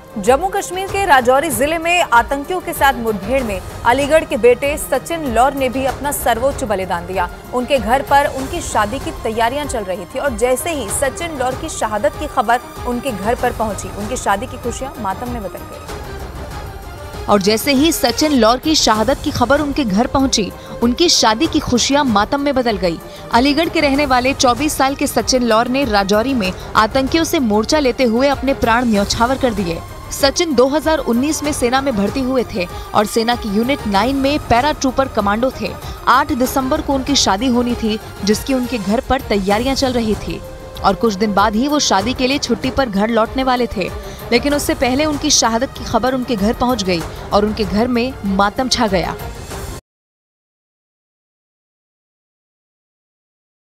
जम्मू कश्मीर के राजौरी जिले में आतंकियों के साथ मुठभेड़ में अलीगढ़ के बेटे सचिन लौर ने भी अपना सर्वोच्च बलिदान दिया। उनके घर पर उनकी शादी की तैयारियां चल रही थी और जैसे ही सचिन लौर की शहादत की खबर उनके घर पर पहुंची, उनकी शादी की खुशियां मातम में बदल गई। और जैसे ही सचिन लौर की शहादत की खबर उनके घर पहुंची, उनकी शादी की खुशियां मातम में बदल गई। अलीगढ़ के रहने वाले 24 साल के सचिन लौर ने राजौरी में आतंकियों से मोर्चा लेते हुए अपने प्राण न्यौछावर कर दिए। सचिन 2019 में सेना में भर्ती हुए थे और सेना की यूनिट 9 में पैरा ट्रूपर कमांडो थे। 8 दिसंबर को उनकी शादी होनी थी, जिसकी उनके घर पर तैयारियां चल रही थी और कुछ दिन बाद ही वो शादी के लिए छुट्टी पर घर लौटने वाले थे। लेकिन उससे पहले उनकी शहादत की खबर उनके घर पहुंच गई और उनके घर में मातम छा गया।